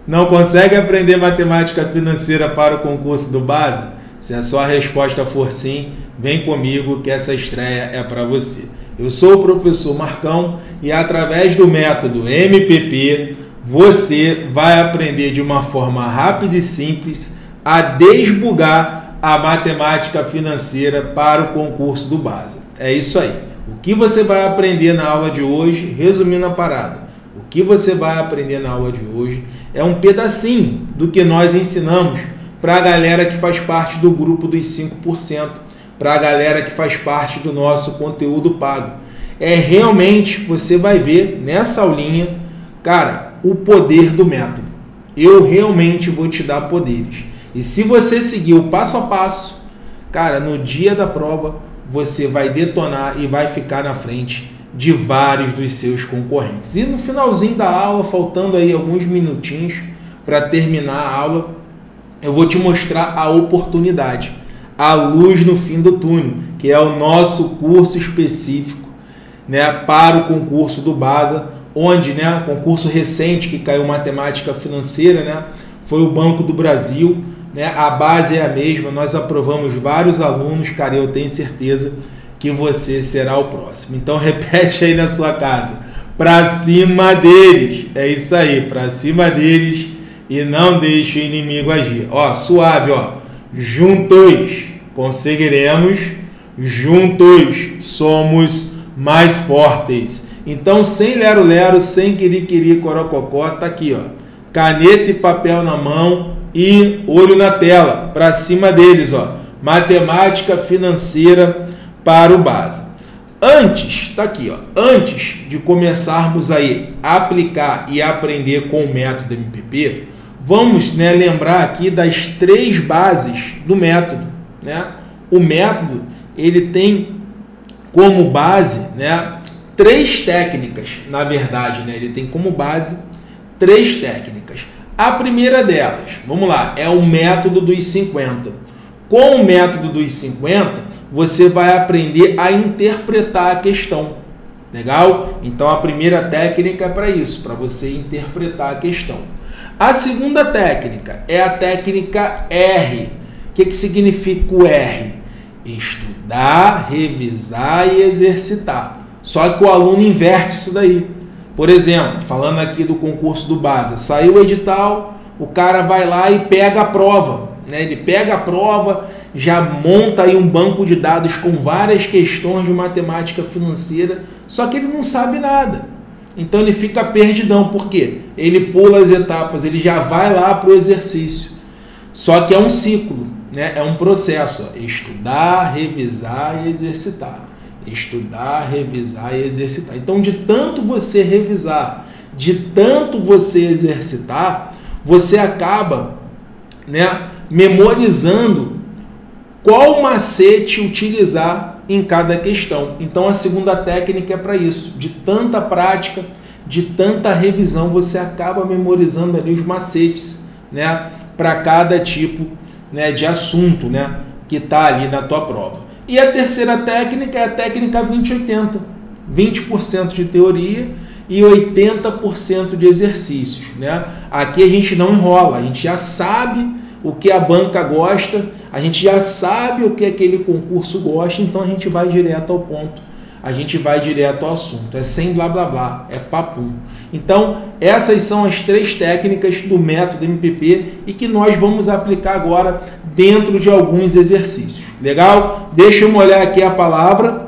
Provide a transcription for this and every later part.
Não consegue aprender matemática financeira para o concurso do Basa? Se a sua resposta for sim, vem comigo que essa estreia é para você. Eu sou o professor Marcão e através do método MPP você vai aprender de uma forma rápida e simples a desbugar a matemática financeira para o concurso do Basa. É isso aí. O que você vai aprender na aula de hoje, resumindo a parada, o que você vai aprender na aula de hoje é um pedacinho do que nós ensinamos para a galera que faz parte do grupo dos 5%, para a galera que faz parte do nosso conteúdo pago. Realmente, você vai ver nessa aulinha, cara, o poder do método. Eu realmente vou te dar poderes. E se você seguir o passo a passo, cara, no dia da prova, você vai detonar e vai ficar na frente de vários dos seus concorrentes. E no finalzinho da aula, faltando aí alguns minutinhos para terminar a aula, eu vou te mostrar a oportunidade, a luz no fim do túnel, que é o nosso curso específico, né, para o concurso do Basa, onde, né, concurso recente que caiu matemática financeira, né, foi o Banco do Brasil, né, a base é a mesma, nós aprovamos vários alunos, cara, eu tenho certeza que você será o próximo. Então repete aí na sua casa, para cima deles, é isso aí, para cima deles e não deixe o inimigo agir. Ó, suave, ó, juntos conseguiremos, juntos somos mais fortes. Então, sem lero-lero, sem querer corococó, tá aqui, ó, caneta e papel na mão e olho na tela, para cima deles, ó, matemática financeira para o Basa. Antes, tá aqui, ó, antes de começarmos aí a aplicar e aprender com o método MPP, vamos, né, lembrar aqui das 3 bases do método, né? O método, ele tem como base, né, 3 técnicas, na verdade, né? Ele tem como base 3 técnicas. A primeira delas, vamos lá, é o método dos 50. Com o método dos 50, você vai aprender a interpretar a questão. Legal? Então, a primeira técnica é para isso, para você interpretar a questão. A segunda técnica é a técnica R. O que significa o R? Estudar, revisar e exercitar. Só que o aluno inverte isso daí. Por exemplo, falando aqui do concurso do Basa, saiu o edital, o cara vai lá e pega a prova, né? Ele pega a prova, já monta aí um banco de dados com várias questões de matemática financeira, só que ele não sabe nada. Então ele fica perdidão, por quê? Ele pula as etapas, ele já vai lá para o exercício. Só que é um ciclo, né? É um processo, ó. Estudar, revisar e exercitar. Estudar, revisar e exercitar. Então, de tanto você revisar, de tanto você exercitar, você acaba, né, memorizando qual macete utilizar em cada questão. Então, a segunda técnica é para isso. De tanta prática, de tanta revisão, você acaba memorizando ali os macetes, né, para cada tipo, né, de assunto, né, que está ali na tua prova. E a terceira técnica é a técnica 20-80. 20% de teoria e 80% de exercícios, né? Aqui a gente não enrola, a gente já sabe o que a banca gosta, a gente já sabe o que aquele concurso gosta, então a gente vai direto ao ponto, a gente vai direto ao assunto, é sem blá blá blá, é papo. Então, essas são as 3 técnicas do método MPP e que nós vamos aplicar agora dentro de alguns exercícios. Legal? Deixa eu molhar aqui a palavra.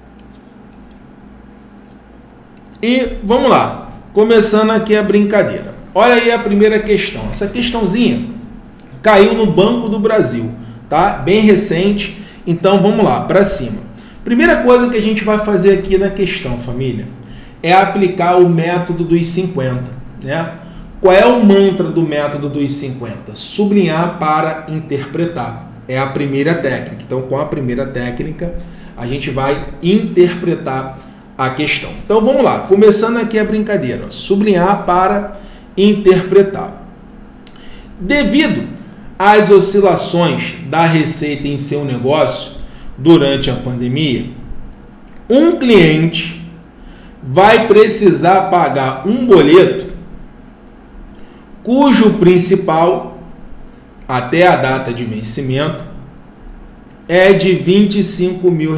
E vamos lá. Começando aqui a brincadeira. Olha aí a primeira questão. Essa questãozinha caiu no Banco do Brasil, tá? Bem recente. Então vamos lá, para cima. Primeira coisa que a gente vai fazer aqui na questão, família, é aplicar o método dos 50, né? Qual é o mantra do método dos 50? Sublinhar para interpretar. É a primeira técnica. Então, com a primeira técnica, a gente vai interpretar a questão. Então, vamos lá. Começando aqui a brincadeira. Ó. Sublinhar para interpretar. Devido às oscilações da receita em seu negócio durante a pandemia, um cliente vai precisar pagar um boleto cujo principal, até a data de vencimento, é de R$25 mil,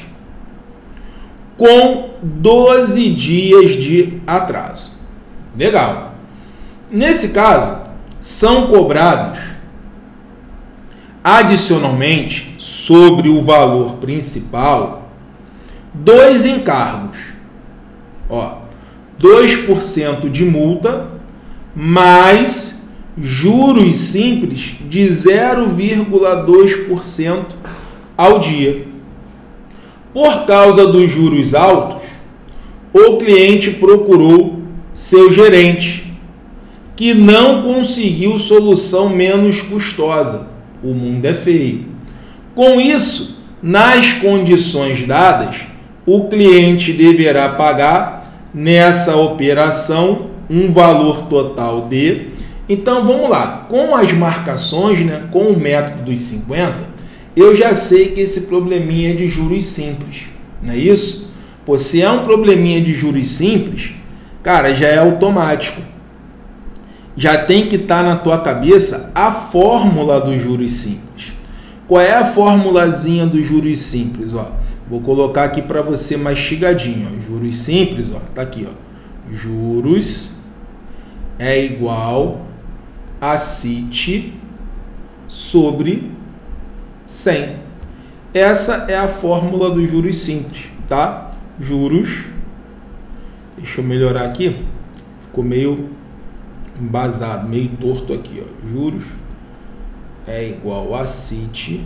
com 12 dias de atraso. Legal. Nesse caso, são cobrados adicionalmente sobre o valor principal 2 encargos. 2% de multa mais juros simples de 0,2% ao dia. Por causa dos juros altos, o cliente procurou seu gerente, que não conseguiu solução menos custosa. O mundo é feio. Com isso, nas condições dadas, o cliente deverá pagar nessa operação um valor total de... Então vamos lá, com as marcações, né, com o método dos 50, eu já sei que esse probleminha é de juros simples, não é isso? Pô, se é um probleminha de juros simples, cara, já é automático. Já tem que estar na tua cabeça a fórmula dos juros simples. Qual é a formulazinha dos juros simples? Vou colocar aqui para você mastigadinho. Juros simples, tá aqui. Juros é igual a CIT sobre 100. Essa é a fórmula dos juros simples, tá? Juros, deixa eu melhorar aqui, ficou meio embasado, meio torto aqui, Juros é igual a CIT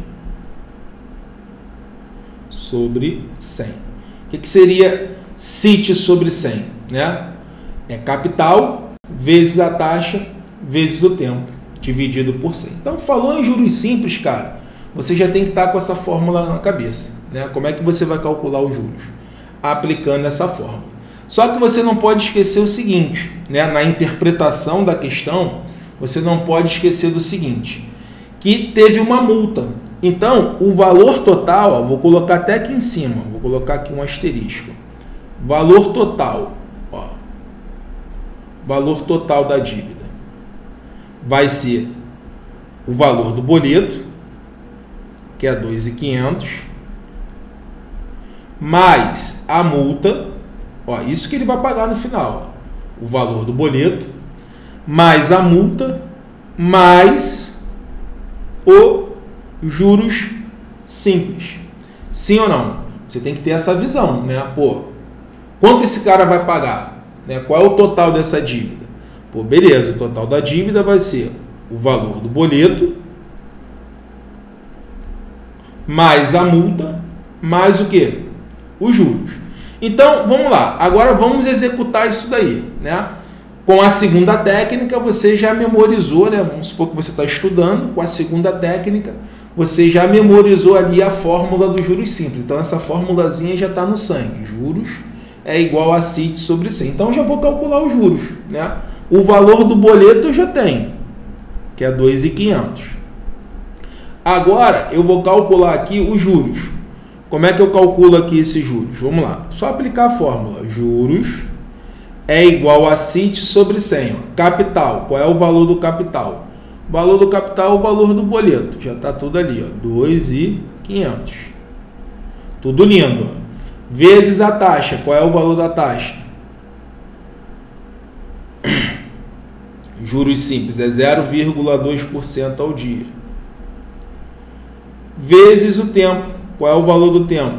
sobre 100. O que seria CIT sobre 100? Né? É capital vezes a taxa vezes o tempo, dividido por 100. Então, falou em juros simples, cara, você já tem que estar com essa fórmula na cabeça, né? Como é que você vai calcular os juros? Aplicando essa fórmula. Só que você não pode esquecer o seguinte, né? Na interpretação da questão, você não pode esquecer do seguinte, que teve uma multa. Então, o valor total, vou colocar até aqui em cima, vou colocar aqui um asterisco. Valor total, valor total da dívida vai ser o valor do boleto, que é 2.500, mais a multa, isso que ele vai pagar no final, o valor do boleto, mais a multa, mais o juros simples. Sim ou não? Você tem que ter essa visão, né? Quanto esse cara vai pagar? Né? Qual é o total dessa dívida? Beleza, o total da dívida vai ser o valor do boleto, mais a multa, mais o quê? Os juros. Então, vamos lá. Agora vamos executar isso daí, né? Com a segunda técnica, você já memorizou, né? Vamos supor que você está estudando. Com a segunda técnica, você já memorizou ali a fórmula dos juros simples. Então, essa formulazinha já está no sangue. Juros é igual a CIT sobre 100. Então, já vou calcular os juros, né? O valor do boleto eu já tenho, que é 2.500. Agora, eu vou calcular aqui os juros. Como é que eu calculo aqui esses juros? Vamos lá. Só aplicar a fórmula. Juros é igual a CIT sobre 100. Capital. Qual é o valor do capital? O valor do capital é o valor do boleto. Já está tudo ali. 2.500. Tudo lindo. Vezes a taxa. Qual é o valor da taxa? Juros simples. É 0,2% ao dia. Vezes o tempo. Qual é o valor do tempo?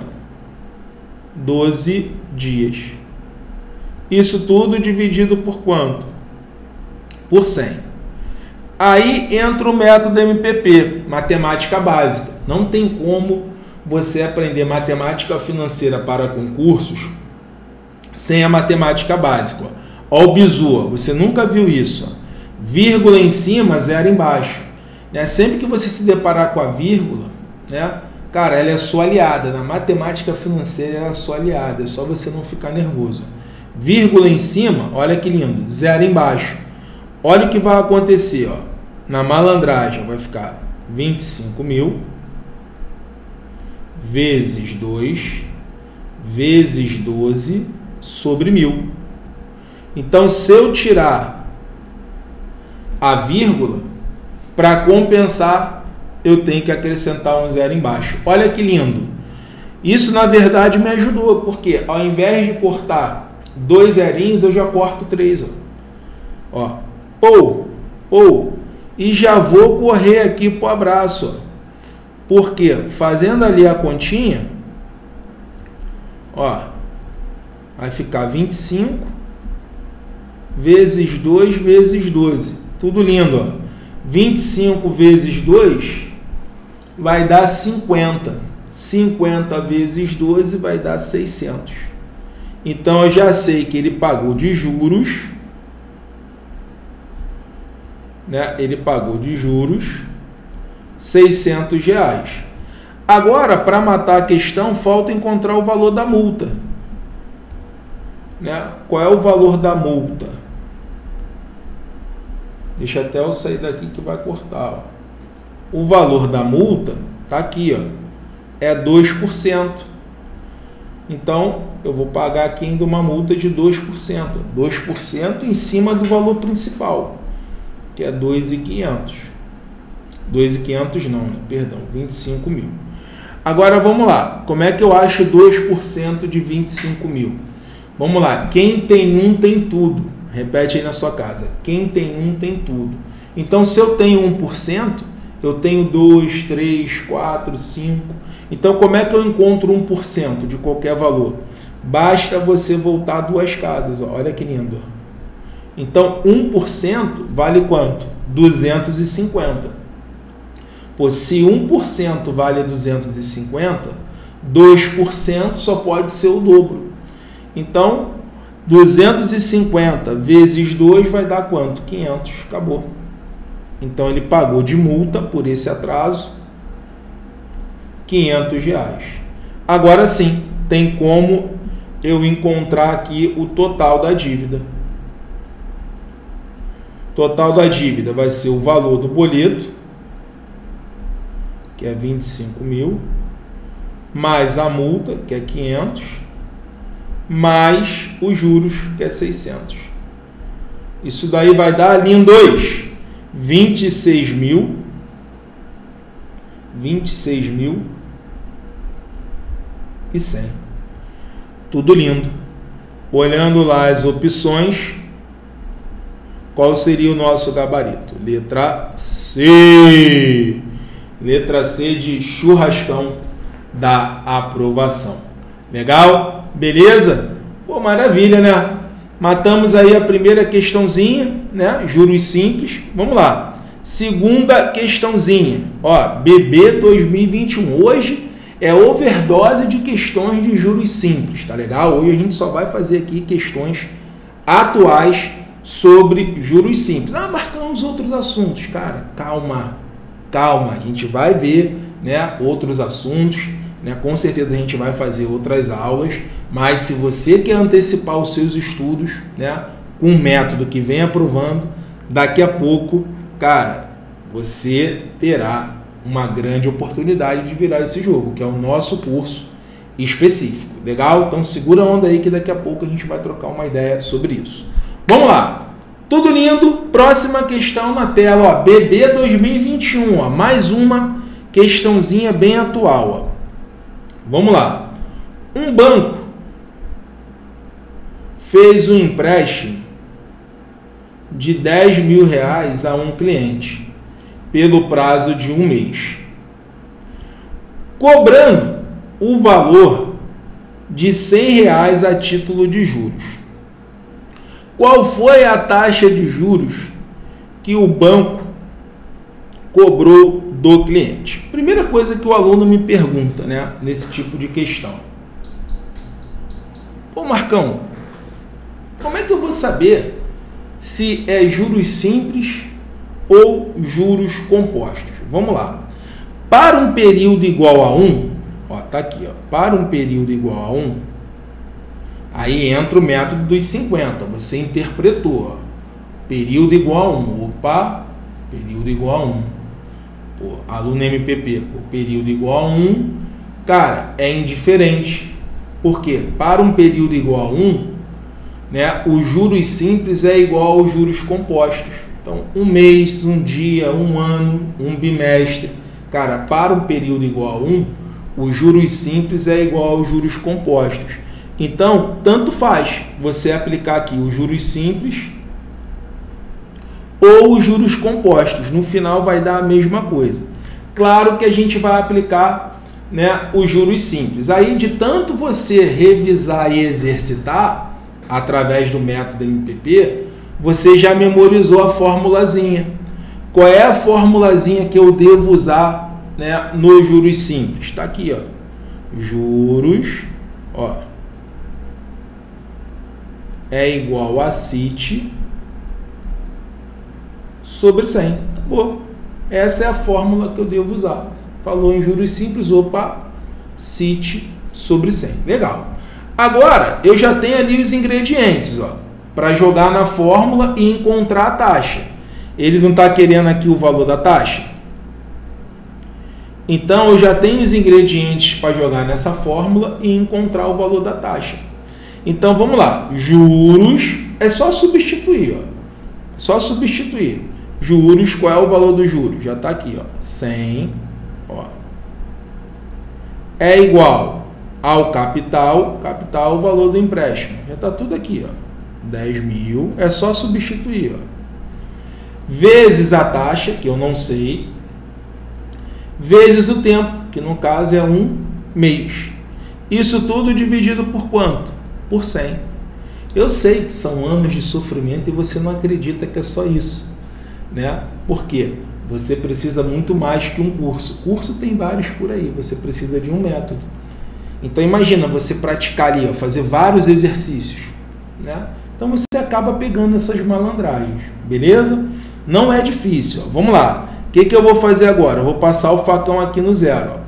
12 dias. Isso tudo dividido por quanto? Por 100. Aí entra o método MPP, matemática básica. Não tem como você aprender matemática financeira para concursos sem a matemática básica. Ó o bizu, você nunca viu isso. Vírgula em cima, zero embaixo. Sempre que você se deparar com a vírgula, né? Cara, ela é sua aliada. Na matemática financeira, ela é sua aliada. É só você não ficar nervoso. Vírgula em cima, olha que lindo. Zero embaixo. Olha o que vai acontecer. Na malandragem, vai ficar 25 mil vezes 2 vezes 12 sobre 1.000. Então, se eu tirar a vírgula, para compensar, eu tenho que acrescentar um zero embaixo. Olha que lindo. Isso, na verdade, me ajudou, porque ao invés de cortar 2 zerinhos, eu já corto 3. Ó. E já vou correr aqui para o abraço. Ó. Porque fazendo ali a continha, ó, vai ficar 25 vezes 2 vezes 12. Tudo lindo, ó. 25 vezes 2 vai dar 50. 50 vezes 12 vai dar 600. Então, eu já sei que ele pagou de juros, né? Ele pagou de juros R$600. Agora, para matar a questão, falta encontrar o valor da multa. Né? Qual é o valor da multa? Deixa até eu sair daqui que vai cortar. Ó. O valor da multa está aqui, ó, é 2%. Então, eu vou pagar aqui ainda uma multa de 2%. 2% em cima do valor principal, que é 2.500. 2.500 não, né? Perdão, 25 mil. Agora, vamos lá. Como é que eu acho 2% de 25 mil? Vamos lá. Quem tem um, tem tudo. Repete aí na sua casa. Quem tem um, tem tudo. Então, se eu tenho 1%, eu tenho 2, 3, 4, 5. Então, como é que eu encontro 1% de qualquer valor? Basta você voltar 2 casas. Ó. Olha que lindo. Então, 1% vale quanto? 250. Pô, se 1% vale 250, 2% só pode ser o dobro. Então, 250 vezes 2 vai dar quanto? 500. Acabou. Então, ele pagou de multa por esse atraso R$500. Agora sim, tem como eu encontrar aqui o total da dívida. Total da dívida vai ser o valor do boleto, que é 25 mil, mais a multa, que é 500, mais os juros, que é 600. Isso daí vai dar ali em 2, 26 mil e 100. Tudo lindo. Olhando lá as opções, qual seria o nosso gabarito? Letra C. Letra C de churrascão da aprovação. Legal? Beleza? Pô, maravilha, né? Matamos aí a primeira questãozinha, né? Juros simples. Vamos lá. Segunda questãozinha. Ó, BB 2021. Hoje é overdose de questões de juros simples, tá legal? Hoje a gente só vai fazer aqui questões atuais sobre juros simples. Ah, marcamos outros assuntos. Cara, calma, a gente vai ver, né, outros assuntos, né? Com certeza a gente vai fazer outras aulas, mas se você quer antecipar os seus estudos, né, com um método que vem aprovando, daqui a pouco, cara, você terá uma grande oportunidade de virar esse jogo, que é o nosso curso específico. Legal? Então segura a onda aí que daqui a pouco a gente vai trocar uma ideia sobre isso. Vamos lá. Tudo lindo. Próxima questão na tela, ó, BB 2021, ó, mais uma questãozinha bem atual, ó. Vamos lá. Um banco fez um empréstimo de R$10 mil a um cliente pelo prazo de 1 mês, cobrando o valor de R$100 a título de juros. Qual foi a taxa de juros que o banco cobrou do cliente? Primeira coisa que o aluno me pergunta, né, nesse tipo de questão. Pô, Marcão, como é que eu vou saber se é juros simples ou juros compostos? Vamos lá. Para um período igual a 1, ó, tá aqui, ó, para um período igual a 1, aí entra o método dos 50. Você interpretou, ó, período igual a 1. Opa, período igual a 1. Pô, aluno MPP, pô, período igual a 1. Cara, é indiferente. Por quê? Para um período igual a 1, né, os juros simples é igual aos juros compostos. Então, um mês, um dia, um ano, um bimestre. Cara, para um período igual a 1, os juros simples é igual aos juros compostos. Então, tanto faz você aplicar aqui os juros simples ou os juros compostos. No final vai dar a mesma coisa. Claro que a gente vai aplicar, né, os juros simples. Aí, de tanto você revisar e exercitar através do método MPP, você já memorizou a formulazinha. Qual é a formulazinha que eu devo usar, né, nos juros simples? Está aqui, ó. Juros, ó, é igual a CIT sobre 100. Acabou. Essa é a fórmula que eu devo usar. Falou em juros simples, opa, CIT sobre 100. Legal. Agora, eu já tenho ali os ingredientes, ó, para jogar na fórmula e encontrar a taxa. Ele não está querendo aqui o valor da taxa? Então, eu já tenho os ingredientes para jogar nessa fórmula e encontrar o valor da taxa. Então, vamos lá. Juros, é só substituir, ó. Só substituir. Juros, qual é o valor dos juros? Já está aqui, ó. 100, ó. É igual ao capital, o valor do empréstimo. Já está tudo aqui, ó. 10 mil, é só substituir, ó. Vezes a taxa, que eu não sei, vezes o tempo, que no caso é 1 mês. Isso tudo dividido por quanto? Por 100. Eu sei que são anos de sofrimento e você não acredita que é só isso, né? Por quê? Você precisa muito mais que um curso. Curso tem vários por aí, você precisa de um método. Então imagina você praticar ali, ó, fazer vários exercícios, né? Então você acaba pegando essas malandragens, beleza? Não é difícil, ó. Vamos lá. O que eu vou fazer agora? Eu vou passar o facão aqui no zero, ó.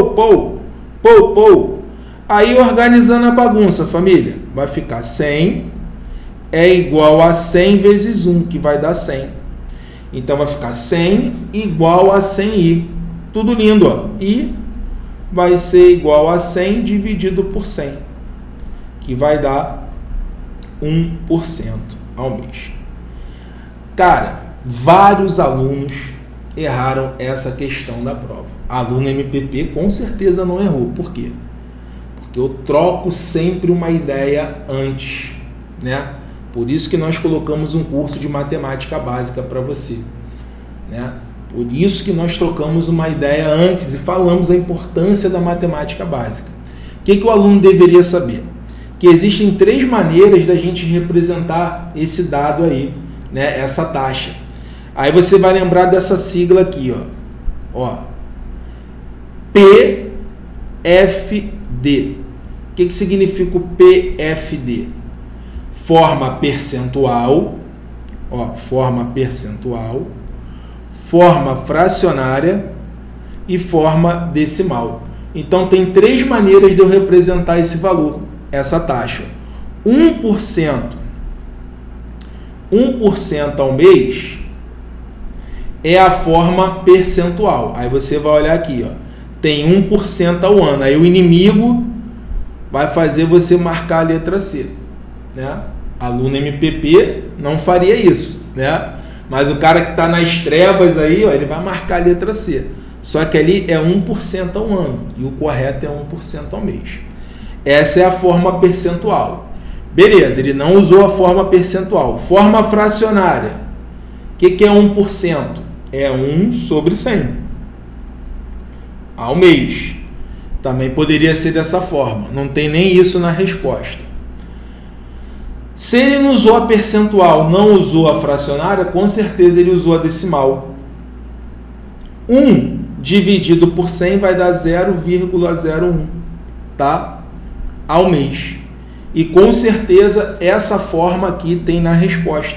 Pou. Aí organizando a bagunça, família, vai ficar 100 é igual a 100 vezes 1, que vai dar 100. Então vai ficar 100 igual a 100i. Tudo lindo, ó. I vai ser igual a 100 dividido por 100, que vai dar 1% ao mês. Cara, vários alunos erraram essa questão da prova. Aluno MPP com certeza não errou. Por quê? Porque eu troco sempre uma ideia antes, né? Por isso que nós colocamos um curso de matemática básica para você, né? Por isso que nós trocamos uma ideia antes e falamos a importância da matemática básica. O que o aluno deveria saber? Que existem 3 maneiras da gente representar esse dado aí, né? Essa taxa. Aí você vai lembrar dessa sigla aqui, ó. PFD. O que significa o PFD? Forma percentual, ó, forma percentual, forma fracionária e forma decimal. Então tem 3 maneiras de eu representar esse valor, essa taxa. 1% ao mês é a forma percentual. Aí você vai olhar aqui, ó, tem 1% ao ano. Aí o inimigo vai fazer você marcar a letra C, né? Aluno MPP não faria isso, né? Mas o cara que está nas trevas aí, ó, ele vai marcar a letra C. Só que ali é 1% ao ano e o correto é 1% ao mês. Essa é a forma percentual. Beleza, ele não usou a forma percentual. Forma fracionária. O que é 1%? É 1 sobre 100 ao mês. Também poderia ser dessa forma. Não tem nem isso na resposta. Se ele não usou a percentual, não usou a fracionária, com certeza ele usou a decimal. 1 dividido por 100 vai dar 0,01, tá? Ao mês. E com certeza essa forma aqui tem na resposta.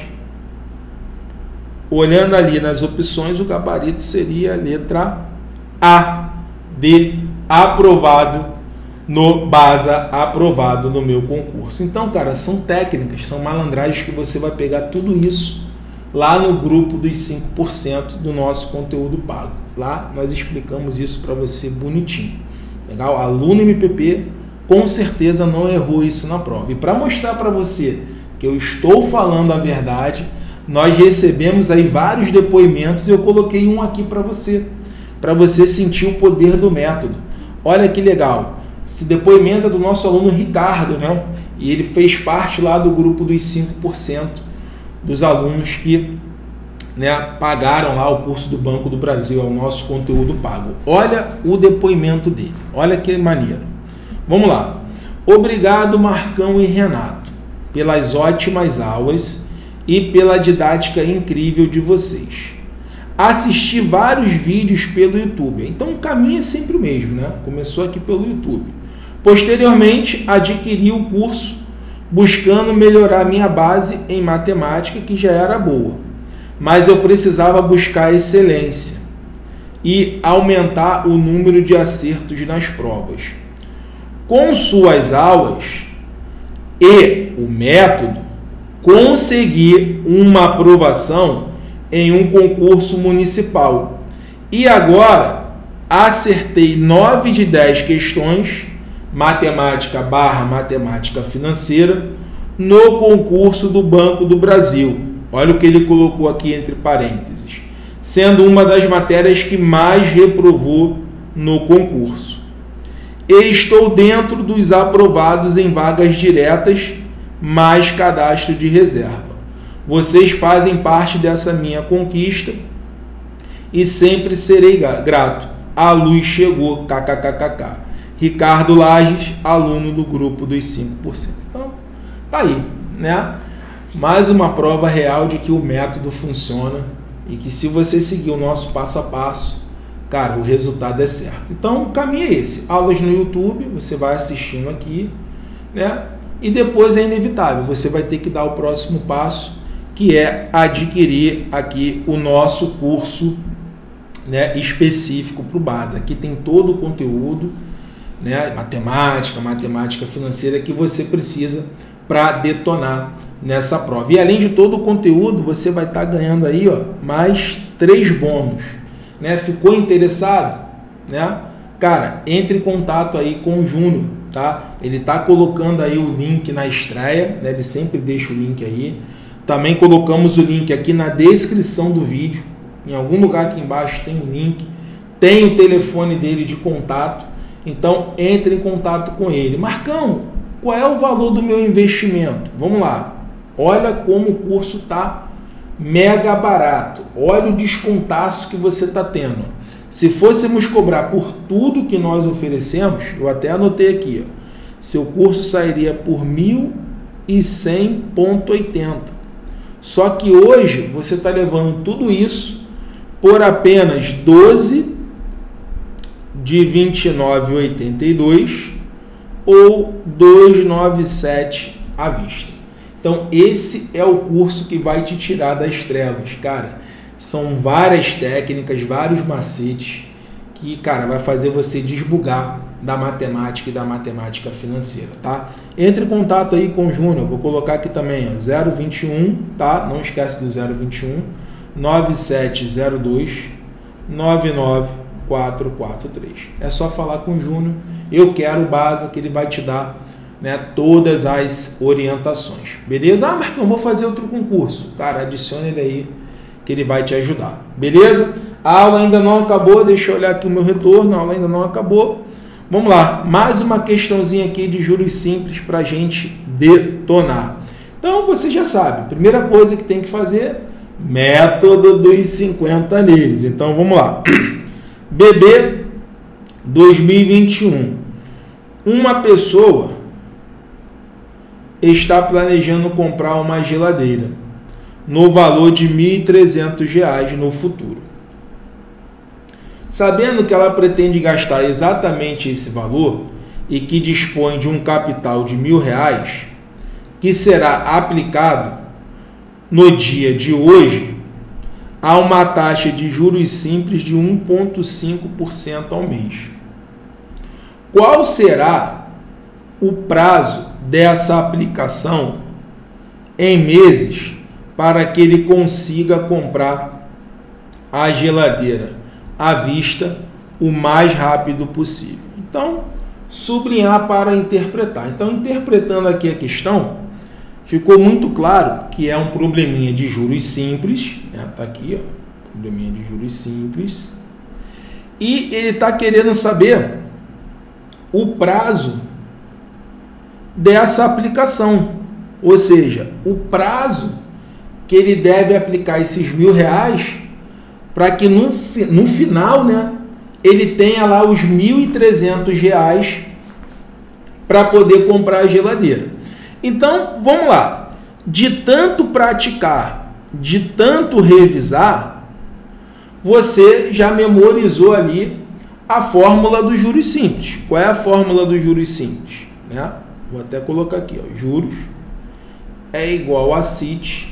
Olhando ali nas opções, o gabarito seria a letra A, de aprovado no BASA, aprovado no meu concurso. Então, cara, são técnicas, são malandragens que você vai pegar tudo isso lá no grupo dos 5% do nosso conteúdo pago. Lá nós explicamos isso para você bonitinho. Legal? Aluno MPP com certeza não errou isso na prova. E para mostrar para você que eu estou falando a verdade, nós recebemos aí vários depoimentos e eu coloquei um aqui para você sentir o poder do método. Olha que legal, esse depoimento é do nosso aluno Ricardo, né? E ele fez parte lá do grupo dos 5% dos alunos que, né, pagaram lá o curso do Banco do Brasil, é o nosso conteúdo pago. Olha o depoimento dele, olha que maneiro. Vamos lá. Obrigado, Marcão e Renato, pelas ótimas aulas e pela didática incrível de vocês. Assisti vários vídeos pelo YouTube, então o caminho é sempre o mesmo, né? Começou aqui pelo YouTube. Posteriormente, adquiri o curso buscando melhorar minha base em matemática, que já era boa, mas eu precisava buscar excelência e aumentar o número de acertos nas provas. Com suas aulas e o método, consegui uma aprovação em um concurso municipal e agora acertei 9 de 10 questões matemática / matemática financeira no concurso do Banco do Brasil. Olha o que ele colocou aqui entre parênteses, sendo uma das matérias que mais reprovou no concurso. E estou dentro dos aprovados em vagas diretas mais cadastro de reserva. Vocês fazem parte dessa minha conquista e sempre serei grato. A luz chegou, kkkk. Ricardo Lages, aluno do grupo dos 5%. Então, tá aí, né? Mais uma prova real de que o método funciona e que se você seguir o nosso passo a passo, cara, o resultado é certo. Então, o caminho é esse. Aulas no YouTube, você vai assistindo aqui, né? E depois é inevitável, você vai ter que dar o próximo passo, que é adquirir aqui o nosso curso, né, específico para o base. Aqui tem todo o conteúdo, né, matemática financeira que você precisa para detonar nessa prova. E além de todo o conteúdo, você vai estar ganhando aí, ó, mais 3 bônus, né? Ficou interessado, né? Cara, entre em contato aí com o Júnior, tá? Ele tá colocando aí o link na estreia, né? Ele sempre deixa o link aí. Também colocamos o link aqui na descrição do vídeo. Em algum lugar aqui embaixo tem o link, tem o telefone dele de contato. Então, entre em contato com ele. Marcão, qual é o valor do meu investimento? Vamos lá. Olha como o curso está mega barato. Olha o descontaço que você está tendo. Se fôssemos cobrar por tudo que nós oferecemos, eu até anotei aqui, ó, seu curso sairia por R$ 1.100,80. Só que hoje você está levando tudo isso por apenas 12 de R$ 29,82 ou 297 à vista. Então esse é o curso que vai te tirar das trevas, cara. São várias técnicas, vários macetes que, cara, vai fazer você desbugar da matemática e da matemática financeira, tá? Entre em contato aí com o Júnior, vou colocar aqui também, ó, 021, tá? Não esquece do 021 9702 99443. É só falar com o Júnior, eu quero o base, que ele vai te dar, né, todas as orientações, beleza? Ah, Marcão, vou fazer outro concurso. Cara, adicione ele aí, que ele vai te ajudar, beleza? A aula ainda não acabou, deixa eu olhar aqui o meu retorno, a aula ainda não acabou. Vamos lá, mais uma questãozinha aqui de juros simples para a gente detonar. Então, você já sabe, primeira coisa que tem que fazer, método dos 50 neles. Então, vamos lá. BB 2021. Uma pessoa está planejando comprar uma geladeira no valor de R$ 1.300 no futuro. Sabendo que ela pretende gastar exatamente esse valor e que dispõe de um capital de R$ 1.000, que será aplicado no dia de hoje a uma taxa de juros simples de 1,5% ao mês. Qual será o prazo dessa aplicação em meses para que ele consiga comprar a geladeira à vista o mais rápido possível? Então, sublinhar para interpretar. Então, interpretando aqui a questão, ficou muito claro que é um probleminha de juros simples, né? Tá aqui, ó, probleminha de juros simples, e ele está querendo saber o prazo dessa aplicação, ou seja, o prazo que ele deve aplicar esses R$1.000 para que no final, né, ele tenha lá os R$1.300 para poder comprar a geladeira. Então, vamos lá. De tanto praticar, de tanto revisar, você já memorizou ali a fórmula dos juros simples. Qual é a fórmula dos juros simples? Né? Vou até colocar aqui, ó. Juros é igual a CIT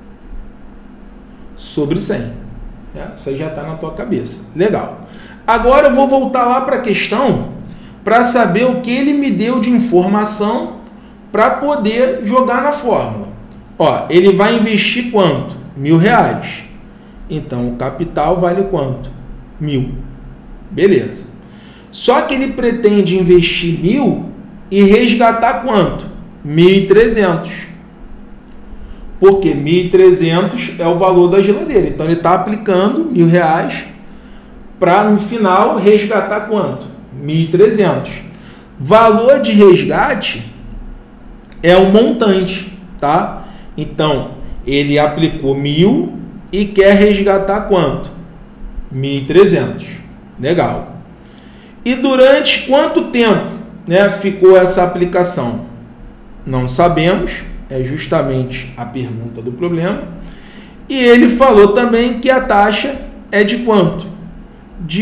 sobre 100. Né? Isso aí já está na tua cabeça. Legal. Agora eu vou voltar lá para a questão para saber o que ele me deu de informação para poder jogar na fórmula. Ó, ele vai investir quanto? R$1.000. Então, o capital vale quanto? 1.000. Beleza. Só que ele pretende investir 1.000 e resgatar quanto? 1.300. Porque 1.300 é o valor da geladeira. Então, ele está aplicando R$1.000 para, no final, resgatar quanto? 1.300. Valor de resgate é o montante, tá? Então, ele aplicou 1.000 e quer resgatar quanto? 1.300. Legal. E durante quanto tempo, né, ficou essa aplicação? Não sabemos, é justamente a pergunta do problema. E ele falou também que a taxa é de quanto? De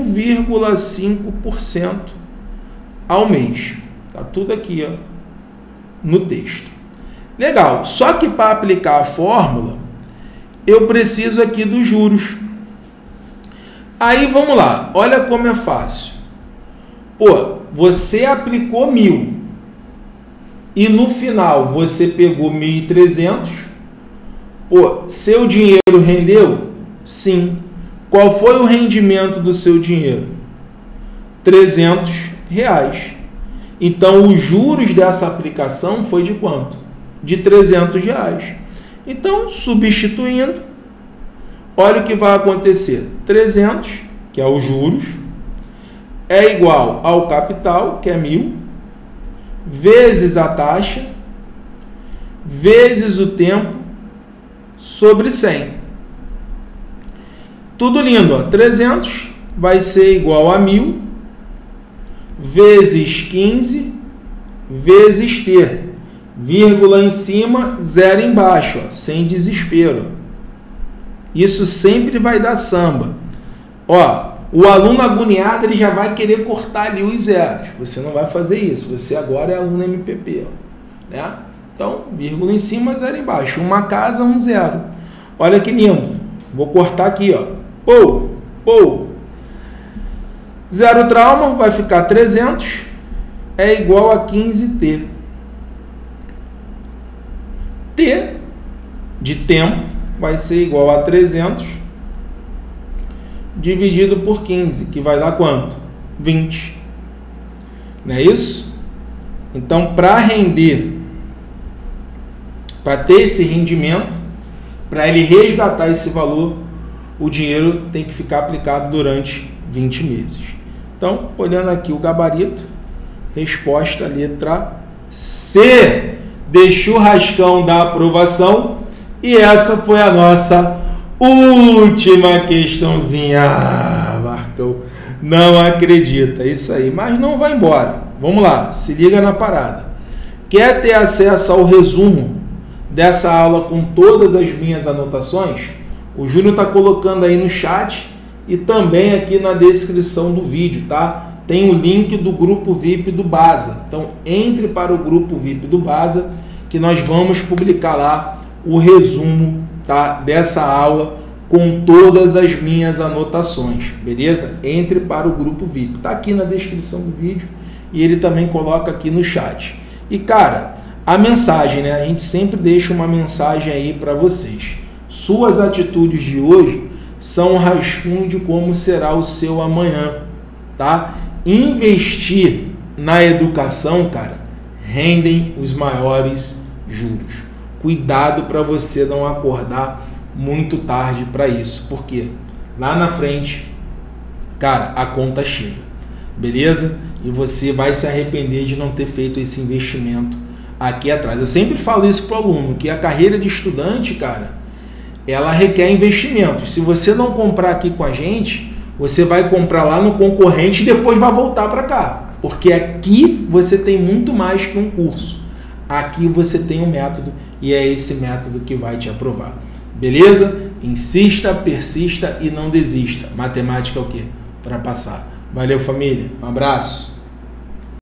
1,5% ao mês. Tá tudo aqui, ó, no texto. Legal. Só que para aplicar a fórmula, eu preciso aqui dos juros. Aí vamos lá, olha como é fácil. Pô, você aplicou 1.000 e no final você pegou 1.300. Pô, seu dinheiro rendeu? Sim. Qual foi o rendimento do seu dinheiro? R$300. Então, os juros dessa aplicação foi de quanto? De R$300. Então, substituindo, olha o que vai acontecer. 300, que é os juros, é igual ao capital, que é 1.000, vezes a taxa, vezes o tempo, sobre 100. Tudo lindo, ó. 300 vai ser igual a 1.000, vezes 15, vezes T. Vírgula em cima, zero embaixo, ó, sem desespero. Isso sempre vai dar samba. Ó, o aluno agoniado ele já vai querer cortar ali os zeros. Você não vai fazer isso. Você agora é aluno MPP, ó, né? Então, vírgula em cima, zero embaixo. Uma casa, um zero. Olha que lindo. Vou cortar aqui, ó. Pou, pou. Zero trauma vai ficar 300. É igual a 15T. T de tempo vai ser igual a 300 dividido por 15, que vai dar quanto? 20. Não é isso? Então, para render, para ter esse rendimento, para ele resgatar esse valor, o dinheiro tem que ficar aplicado durante 20 meses. Então, olhando aqui o gabarito, resposta letra C. De churrascão da aprovação. E essa foi a nossa última questãozinha. Ah, Marcão, não acredita. Isso aí, mas não vai embora. Vamos lá, se liga na parada. Quer ter acesso ao resumo dessa aula com todas as minhas anotações? O Júnior está colocando aí no chat e também aqui na descrição do vídeo, tá? Tem o link do grupo VIP do Baza. Então, entre para o grupo VIP do Baza, que nós vamos publicar lá o resumo, tá, dessa aula com todas as minhas anotações, beleza? Entre para o grupo VIP. Tá aqui na descrição do vídeo e ele também coloca aqui no chat. E, cara, a mensagem, né? A gente sempre deixa uma mensagem aí para vocês. Suas atitudes de hoje são um rascunho de como será o seu amanhã, tá? Investir na educação, cara, rendem os maiores juros. Cuidado para você não acordar muito tarde para isso, porque lá na frente, cara, a conta chega, beleza? E você vai se arrepender de não ter feito esse investimento aqui atrás. Eu sempre falo isso para o aluno, que a carreira de estudante, cara, ela requer investimentos. Se você não comprar aqui com a gente, você vai comprar lá no concorrente e depois vai voltar para cá. Porque aqui você tem muito mais que um curso. Aqui você tem um método e é esse método que vai te aprovar. Beleza? Insista, persista e não desista. Matemática é o quê? Para passar. Valeu, família. Um abraço.